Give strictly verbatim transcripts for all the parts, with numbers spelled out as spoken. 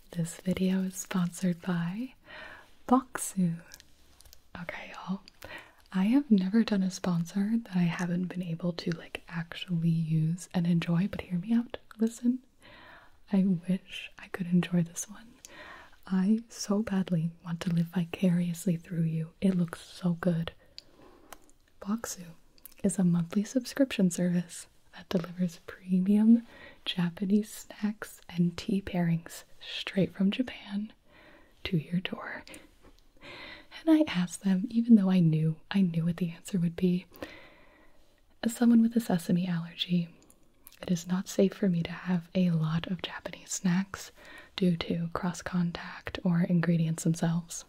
This video is sponsored by Bokksu. Okay, y'all. I have never done a sponsor that I haven't been able to like actually use and enjoy, but hear me out. Listen. I wish I could enjoy this one. I so badly want to live vicariously through you. It looks so good. Bokksu is a monthly subscription service that delivers premium Japanese snacks and tea pairings straight from Japan to your door. And I asked them, even though I knew, I knew what the answer would be. As someone with a sesame allergy, it is not safe for me to have a lot of Japanese snacks due to cross-contact or ingredients themselves.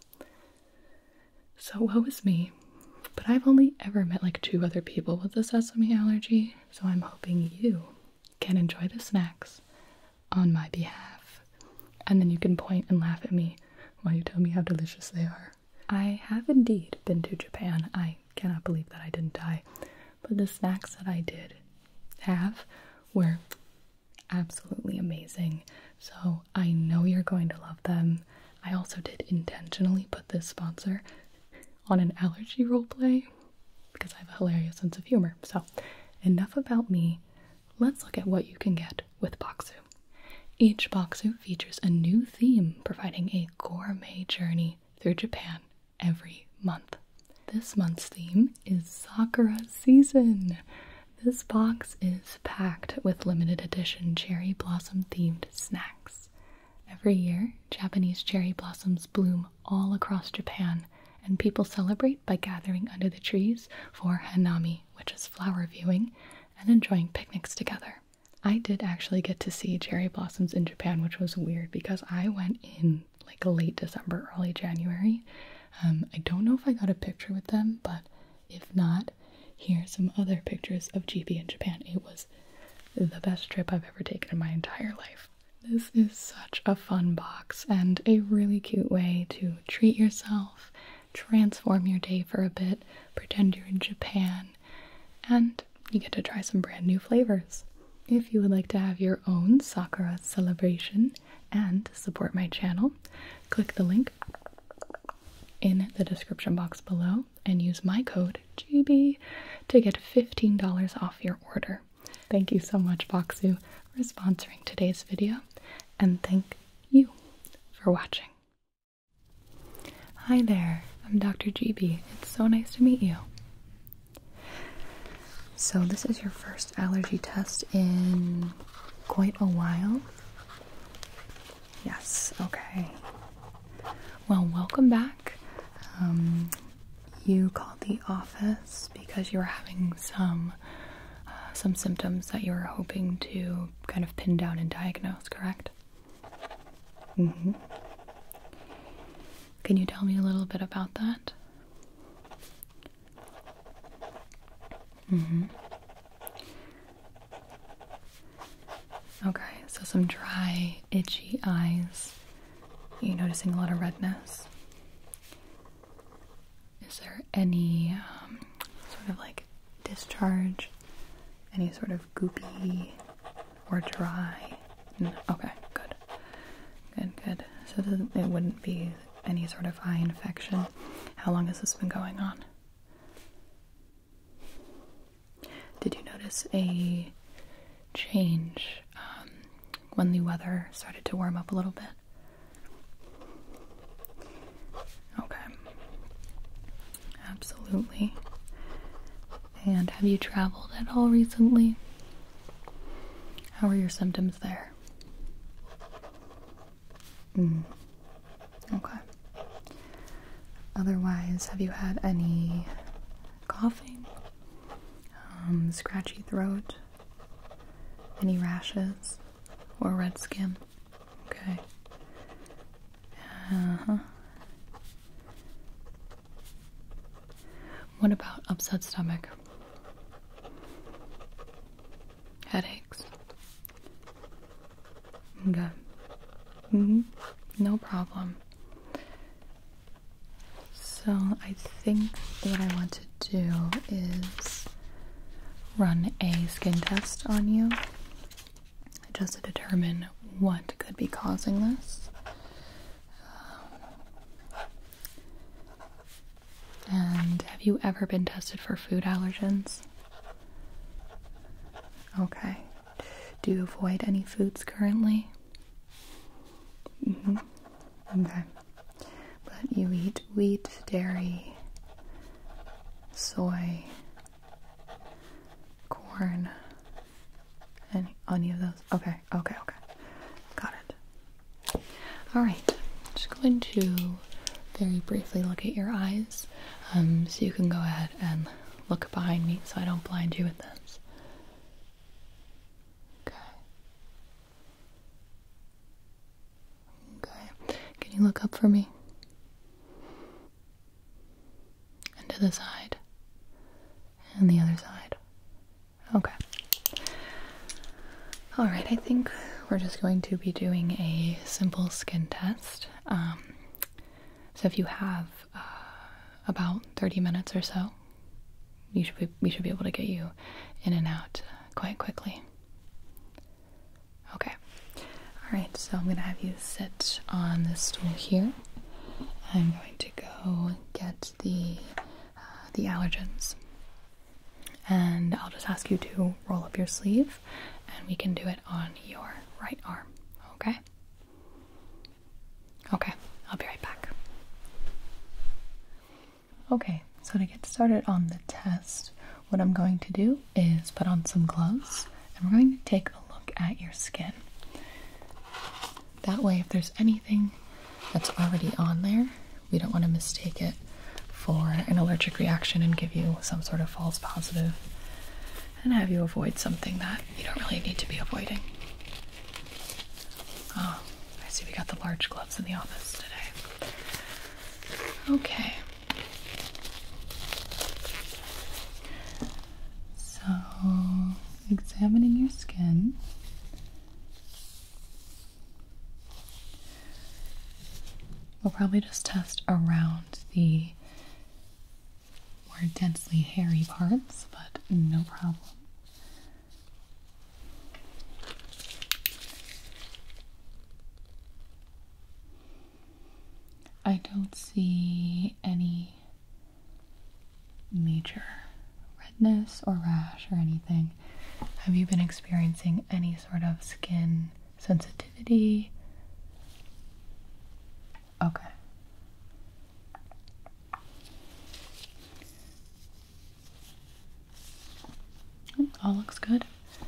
So woe is me. But I've only ever met like two other people with a sesame allergy, so I'm hoping you can enjoy the snacks on my behalf. And then you can point and laugh at me while you tell me how delicious they are. I have indeed been to Japan. I cannot believe that I didn't die. But the snacks that I did have were absolutely amazing. So I know you're going to love them. I also did intentionally put this sponsor on an allergy roleplay because I have a hilarious sense of humor. So enough about me. Let's look at what you can get with Bokksu. Each Bokksu features a new theme, providing a gourmet journey through Japan every month. This month's theme is Sakura season. This box is packed with limited edition cherry blossom themed snacks. Every year, Japanese cherry blossoms bloom all across Japan, and people celebrate by gathering under the trees for hanami, which is flower viewing, and enjoying picnics together. I did actually get to see cherry blossoms in Japan, which was weird because I went in like late December, early January. Um, I don't know if I got a picture with them, but if not, here's some other pictures of G B in Japan. It was the best trip I've ever taken in my entire life. This is such a fun box and a really cute way to treat yourself, transform your day for a bit, pretend you're in Japan, and you get to try some brand new flavors. If you would like to have your own Sakura celebration and support my channel, click the link in the description box below and use my code G B to get fifteen dollars off your order. Thank you so much, Bokksu, for sponsoring today's video, and thank you for watching. Hi there, I'm Doctor G B. It's so nice to meet you. So this is your first allergy test in quite a while? Yes, okay. Well, welcome back. Um, you called the office because you were having some uh, some symptoms that you were hoping to kind of pin down and diagnose, correct? Mm-hmm. Can you tell me a little bit about that? Mm-hmm. Okay, so some dry, itchy eyes. Are you noticing a lot of redness? Is there any um, sort of like discharge? Any sort of goopy or dry? No. Okay, good. Good, good. So it wouldn't be any sort of eye infection. How long has this been going on? Did you notice a change um, when the weather started to warm up a little bit? Okay. Absolutely. And have you traveled at all recently? How are your symptoms there? Mm. Okay. Otherwise, have you had any coughing? Um, scratchy throat? Any rashes? Or red skin? Okay. Uh-huh. What about upset stomach? Headaches? Okay. Mm-hmm. No problem. So I think what I want to do is run a skin test on you just to determine what could be causing this. And have you ever been tested for food allergens? Okay. Do you avoid any foods currently? Mm-hmm. Okay. But you eat wheat, dairy, soy, corn, any, any of those? Okay, okay, okay. Got it. Alright. Just going to very briefly look at your eyes. Um, so you can go ahead and look behind me so I don't blind you with this. Okay. Okay. Can you look up for me? And to the side. And the other side. Okay. Alright, I think we're just going to be doing a simple skin test. Um, so if you have uh, about thirty minutes or so, you should be, we should be able to get you in and out quite quickly. Okay. Alright, so I'm going to have you sit on this stool here. I'm going to go get the, uh, the allergens. And I'll just ask you to roll up your sleeve, and we can do it on your right arm, okay? Okay, I'll be right back. Okay, so to get started on the test, what I'm going to do is put on some gloves, and we're going to take a look at your skin. That way, if there's anything that's already on there, we don't want to mistake it for an allergic reaction and give you some sort of false positive and have you avoid something that you don't really need to be avoiding. Oh, I see we got the large gloves in the office today. Okay. So, examining your skin. We'll probably just test around the more densely hairy parts, but no problem. I don't see any major redness or rash or anything. Have you been experiencing any sort of skin sensitivity? Okay. All looks good.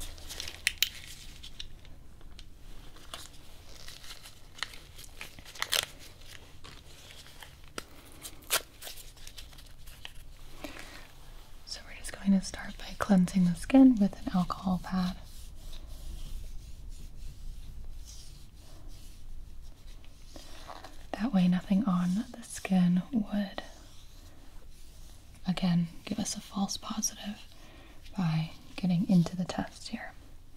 So we're just going to start by cleansing the skin with an alcohol pad. That way nothing on the skin would, again, give us a false positive by getting into the test here.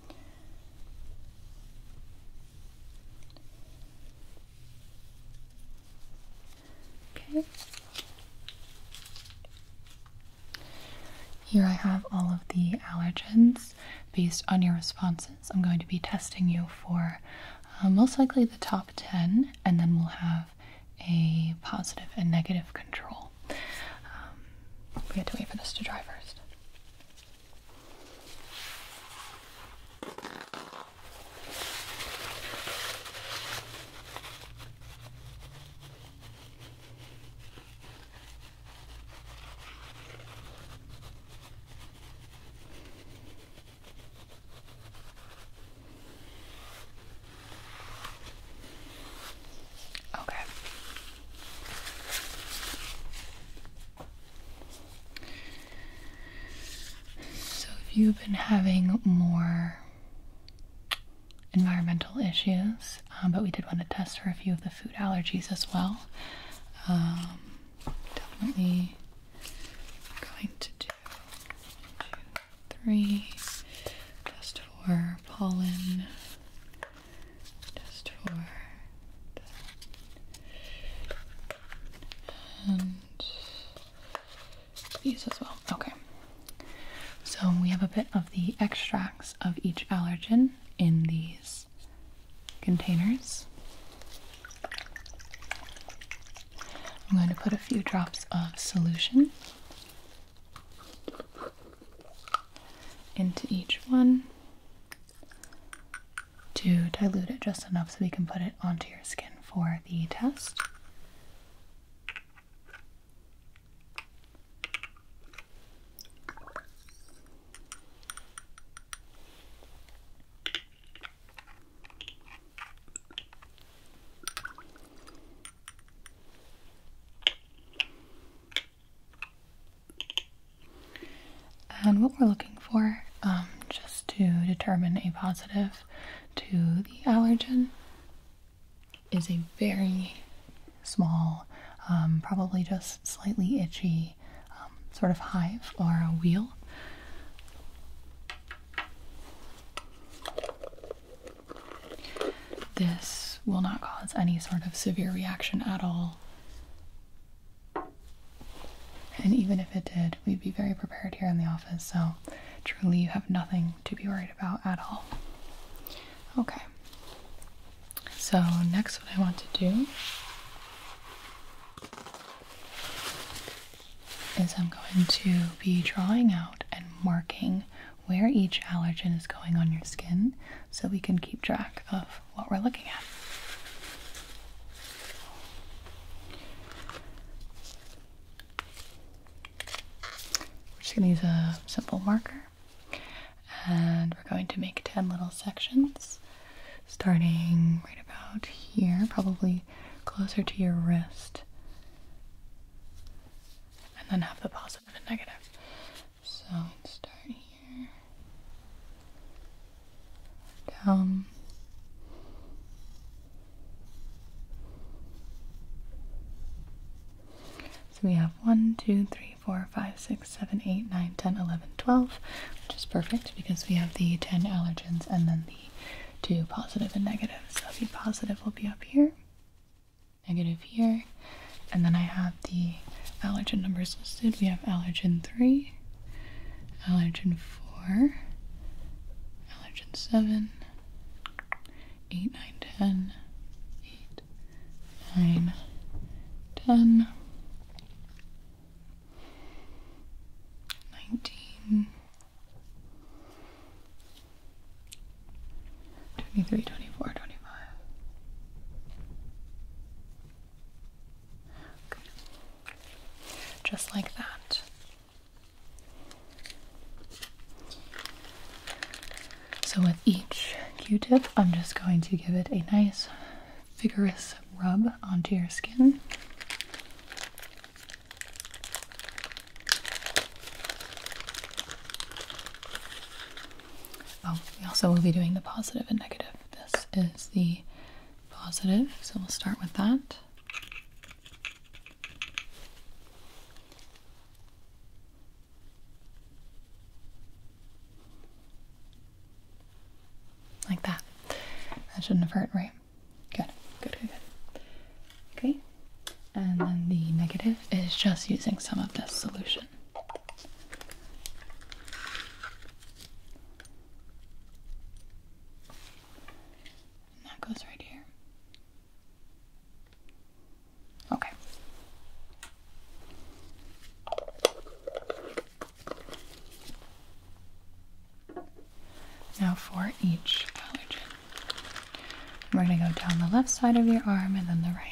Okay. Here I have all of the allergens based on your responses. I'm going to be testing you for uh, most likely the top ten, and then we'll have a positive and negative control. Um, we have to wait for this to dry first. You've been having more environmental issues, um, but we did want to test for a few of the food allergies as well. Um, definitely going to do one, two, three, test for pollen, test for, and these as well. Okay. So we have a bit of the extracts of each allergen in these containers. I'm going to put a few drops of solution into each one to dilute it just enough so we can put it onto your skin for the test. And what we're looking for, um, just to determine a positive to the allergen, is a very small, um, probably just slightly itchy um, sort of hive or a wheal. This will not cause any sort of severe reaction at all. And even if it did, we'd be very prepared here in the office, so truly you have nothing to be worried about at all. Okay. So next what I want to do is I'm going to be drawing out and marking where each allergen is going on your skin so we can keep track of what we're looking at. Going to use a simple marker, and we're going to make ten little sections starting right about here, probably closer to your wrist, and then have the positive and negative. So let's start here, down, so we have one, two, three, four, five, six, seven, eight, nine, ten, eleven, twelve, which is perfect because we have the ten allergens and then the two positive and negative. So the positive will be up here, negative here, and then I have the allergen numbers listed. We have allergen three, allergen four, allergen seven, eight, nine, ten, eight, nine, ten, nineteen, twenty-three, twenty-four, twenty-five. Okay. Just like that. So with each Q-tip, I'm just going to give it a nice vigorous rub onto your skin. Oh, we also will be doing the positive and negative. This is the positive, so we'll start with that. Like that. That shouldn't have hurt, right? Good, good, good, good. Okay, and then the negative is just using some of this solution. Goes right here. Okay. Now for each allergen. We're going to go down the left side of your arm and then the right.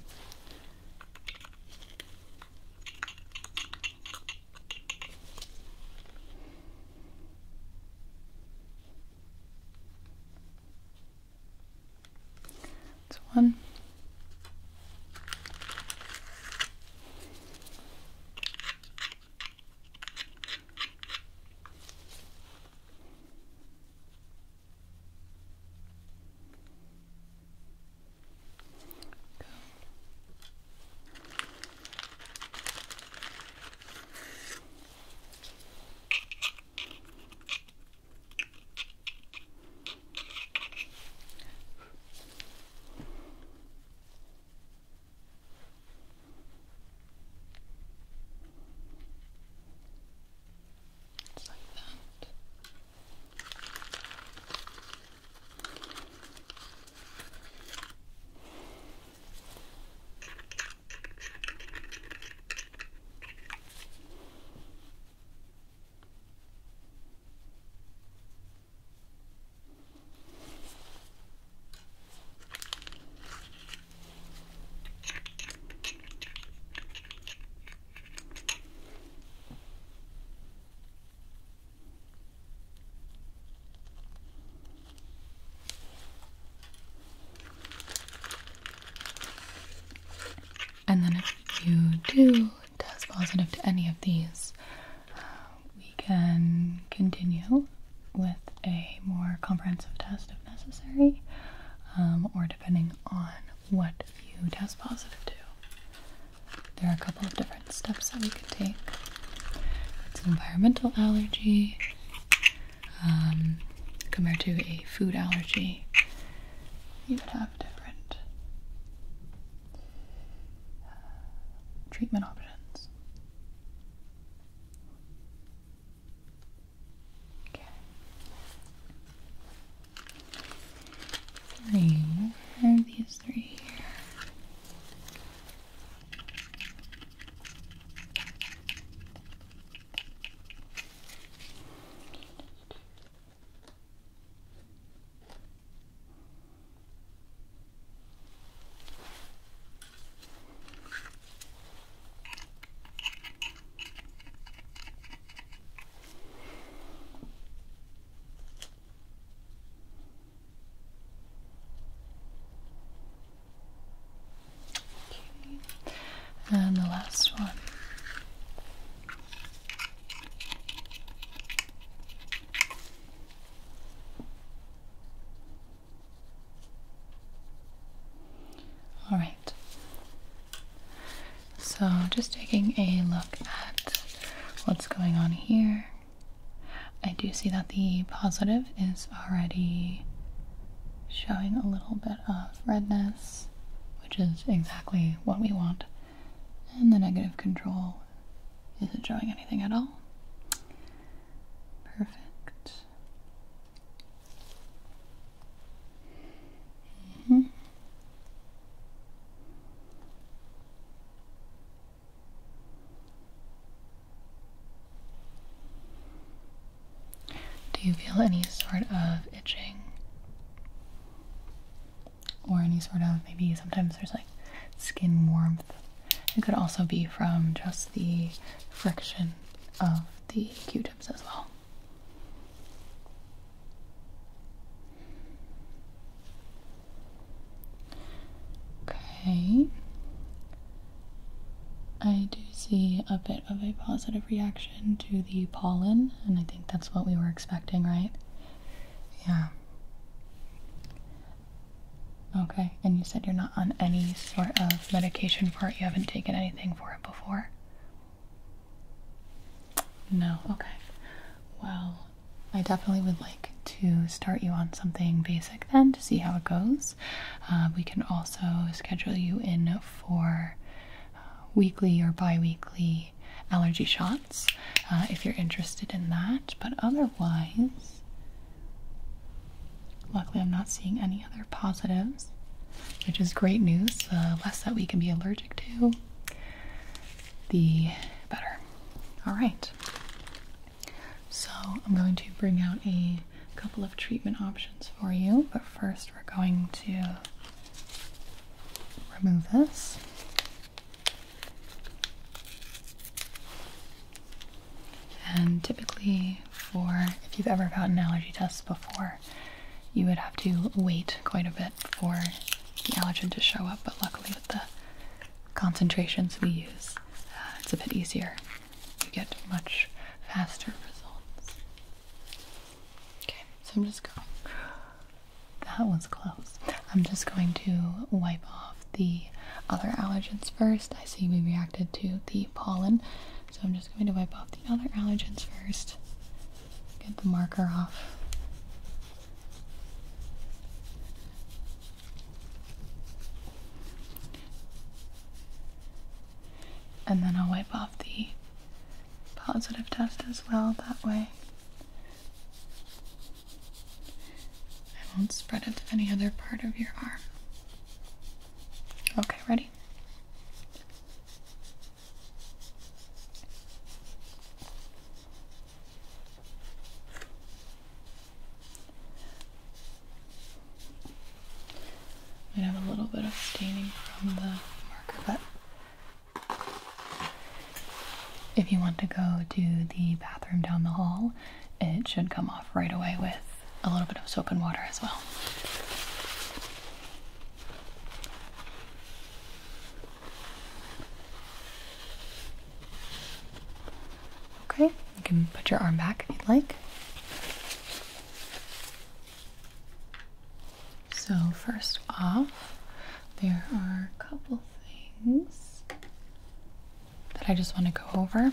One. do test positive to any of these, uh, we can continue with a more comprehensive test if necessary, um, or depending on what you test positive to. There are a couple of different steps that we could take. It's an environmental allergy um, compared to a food allergy. You would have different uh, treatment options. Okay. Three. Where are these three here? And the last one. All right. So just taking a look at what's going on here. I do see that the positive is already showing a little bit of redness, which is exactly what we want. And the negative control isn't showing anything at all. Perfect. Mm-hmm. Do you feel any sort of itching? Or any sort of, maybe sometimes there's like skin warmth. It could also be from just the friction of the Q-tips as well. Okay. I do see a bit of a positive reaction to the pollen, and I think that's what we were expecting, right? Yeah. Okay, and you said you're not on any sort of medication for it. You haven't taken anything for it before? No, okay. Well, I definitely would like to start you on something basic then to see how it goes. Uh, we can also schedule you in for uh, weekly or bi-weekly allergy shots uh, if you're interested in that, but otherwise, luckily I'm not seeing any other positives, which is great news. The less that we can be allergic to, the better. All right. So I'm going to bring out a couple of treatment options for you, but first we're going to remove this. And typically for, if you've ever gotten allergy tests before, you would have to wait quite a bit for the allergen to show up, but luckily with the concentrations we use, uh, it's a bit easier. You get much faster results. Okay, so I'm just going, that was close. I'm just going to wipe off the other allergens first. I see we reacted to the pollen, so I'm just going to wipe off the other allergens first. Get the marker off. And then I'll wipe off the positive test as well, that way I won't spread it to any other part of your arm. Okay, ready? Might have a little bit of staining from the marker, but if you want to go to the bathroom down the hall, it should come off right away with a little bit of soap and water as well. Okay, you can put your arm back if you'd like. So first off, there are a couple things that I just want to go over.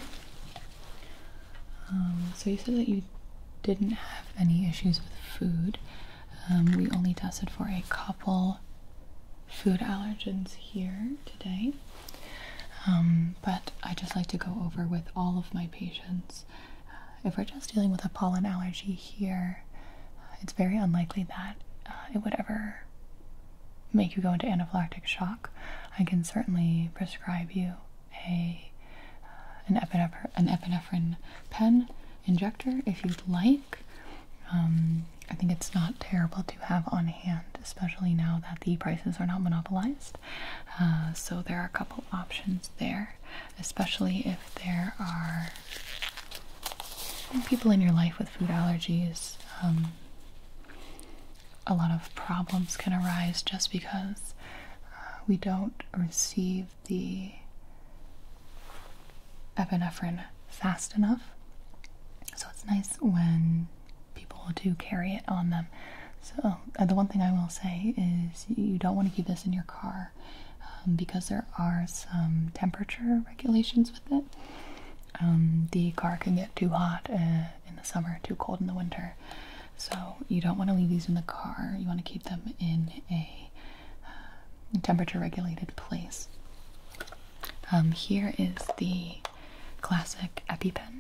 Um, so you said that you didn't have any issues with food. Um, we only tested for a couple food allergens here today. Um, but I just like to go over with all of my patients. Uh, if we're just dealing with a pollen allergy here, uh, it's very unlikely that uh, it would ever make you go into anaphylactic shock. I can certainly prescribe you a uh, an, epinephrine, an epinephrine pen injector if you'd like. Um, I think it's not terrible to have on hand, especially now that the prices are not monopolized. Uh, so there are a couple options there, especially if there are people in your life with food allergies. Um, a lot of problems can arise just because uh, we don't receive the epinephrine fast enough. So it's nice when people do carry it on them. So uh, the one thing I will say is you don't want to keep this in your car um, because there are some temperature regulations with it. Um, the car can get too hot uh, in the summer, too cold in the winter. So you don't want to leave these in the car. You want to keep them in a uh, temperature regulated place. Um, here is the classic EpiPen.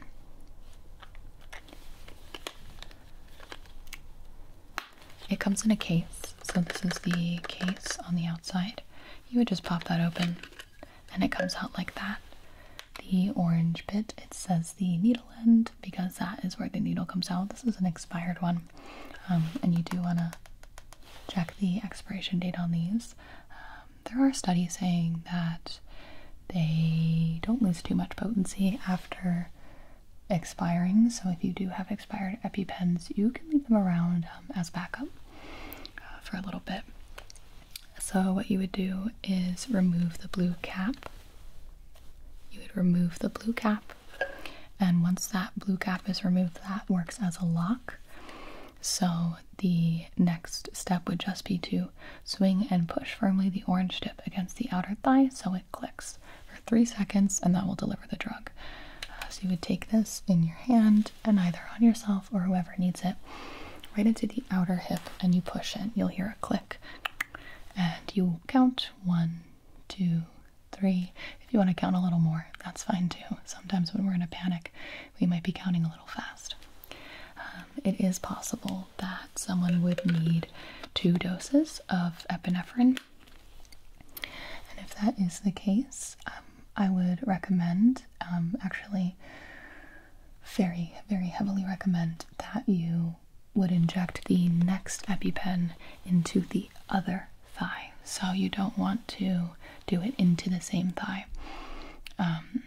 It comes in a case, so this is the case on the outside. You would just pop that open and it comes out like that. The orange bit, it says the needle end because that is where the needle comes out. This is an expired one, um, and you do want to check the expiration date on these. Um, there are studies saying that they don't lose too much potency after expiring, so if you do have expired EpiPens, you can leave them around um, as backup uh, for a little bit. So what you would do is remove the blue cap. You would remove the blue cap, and once that blue cap is removed, that works as a lock. So the next step would just be to swing and push firmly the orange tip against the outer thigh so it clicks for three seconds, and that will deliver the drug. So you would take this in your hand and either on yourself or whoever needs it right into the outer hip, and you push it. You'll hear a click and you count one, two, three. If you want to count a little more, that's fine too. Sometimes when we're in a panic, we might be counting a little fast. Um, it is possible that someone would need two doses of epinephrine. And if that is the case, um, I would recommend, um, actually very, very heavily recommend that you would inject the next EpiPen into the other thigh. So you don't want to do it into the same thigh. Um,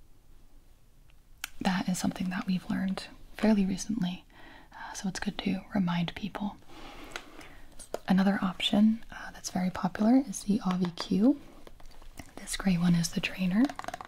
that is something that we've learned fairly recently, uh, so it's good to remind people. Another option uh, that's very popular is the Auvi-Q. This gray one is the trainer,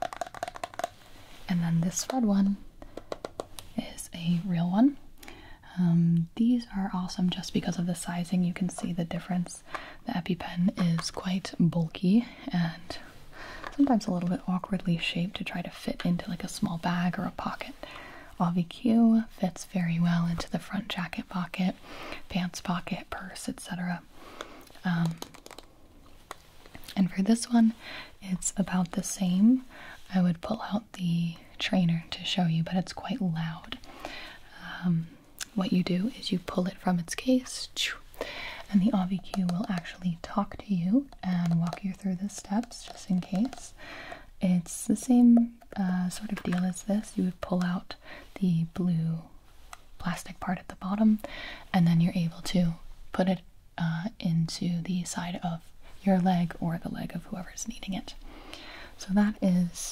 and then this red one is a real one. Um, these are awesome just because of the sizing. You can see the difference. The EpiPen is quite bulky and sometimes a little bit awkwardly shaped to try to fit into like a small bag or a pocket. Auvi-Q fits very well into the front jacket pocket, pants pocket, purse, et cetera. Um, and for this one, it's about the same. I would pull out the trainer to show you, but it's quite loud. Um, what you do is you pull it from its case, and the Auvi-Q will actually talk to you and walk you through the steps just in case. It's the same uh, sort of deal as this. You would pull out the blue plastic part at the bottom, and then you're able to put it uh, into the side of your leg or the leg of whoever's needing it. So that is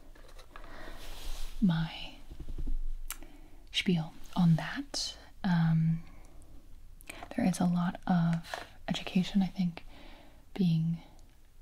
my spiel on that. Um, there is a lot of education, I think, being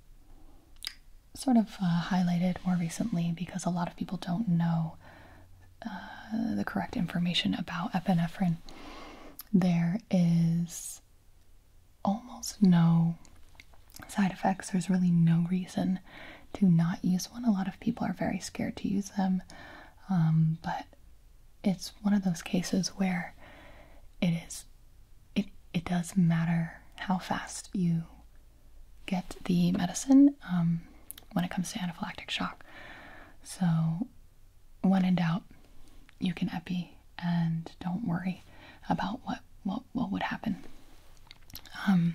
sort of uh, highlighted more recently because a lot of people don't know uh, the correct information about epinephrine. There is almost no side effects. There's really no reason to not use one. A lot of people are very scared to use them, um, but it's one of those cases where it is it it does matter how fast you get the medicine um, when it comes to anaphylactic shock. So when in doubt, you can epi and don't worry about what what, what would happen. Um,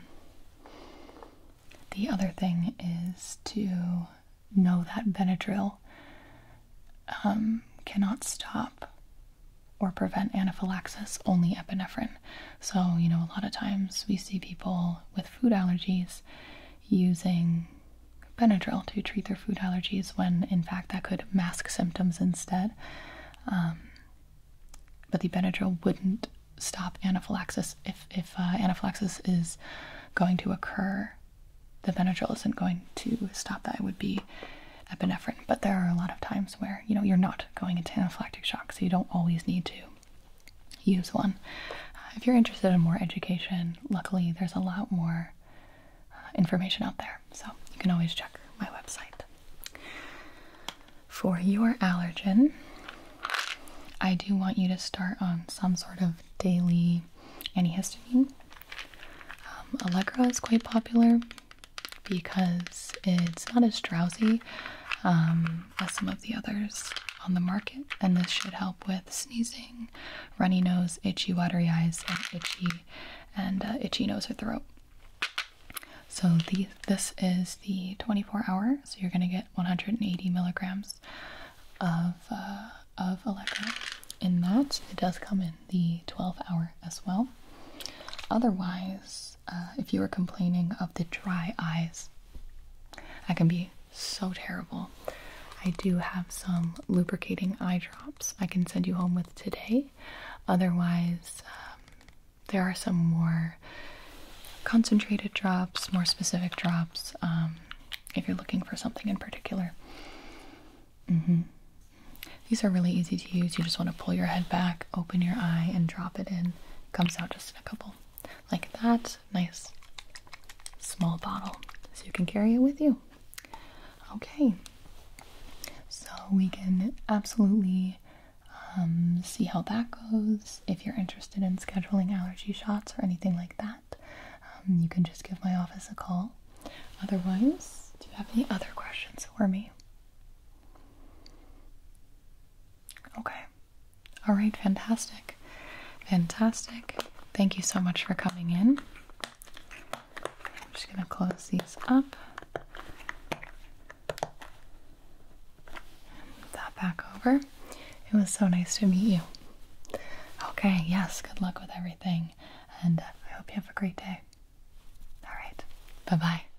the other thing is to know that Benadryl um, cannot stop or prevent anaphylaxis, only epinephrine. So, you know, a lot of times we see people with food allergies using Benadryl to treat their food allergies when in fact that could mask symptoms instead. Um, but the Benadryl wouldn't stop anaphylaxis. If, if uh, anaphylaxis is going to occur, the Benadryl isn't going to stop that. It would be epinephrine. But there are a lot of times where, you know, you're not going into anaphylactic shock, so you don't always need to use one. Uh, if you're interested in more education, luckily there's a lot more uh, information out there, so you can always check my website. For your allergen, I do want you to start on some sort of daily antihistamine. Um, Allegra is quite popular because it's not as drowsy um, as some of the others on the market, and this should help with sneezing, runny nose, itchy, watery eyes, and itchy and uh, itchy nose or throat. So the this is the twenty-four hour, so you're going to get one hundred eighty milligrams of uh, of Allegra. In that, it does come in the twelve hour as well. Otherwise, uh, if you were complaining of the dry eyes, that can be so terrible. I do have some lubricating eye drops I can send you home with today. Otherwise, um, there are some more concentrated drops, more specific drops, um, if you're looking for something in particular. Mm-hmm. These are really easy to use. You just want to pull your head back, open your eye, and drop it in. It comes out just in a couple. Like that. Nice small bottle, so you can carry it with you. Okay. So we can absolutely um, see how that goes. If you're interested in scheduling allergy shots or anything like that, um, you can just give my office a call. Otherwise, do you have any other questions for me? Okay. All right. Fantastic. Fantastic. Thank you so much for coming in. I'm just going to close these up. Move that back over. It was so nice to meet you. Okay. Yes. Good luck with everything. And uh, I hope you have a great day. All right. Bye-bye.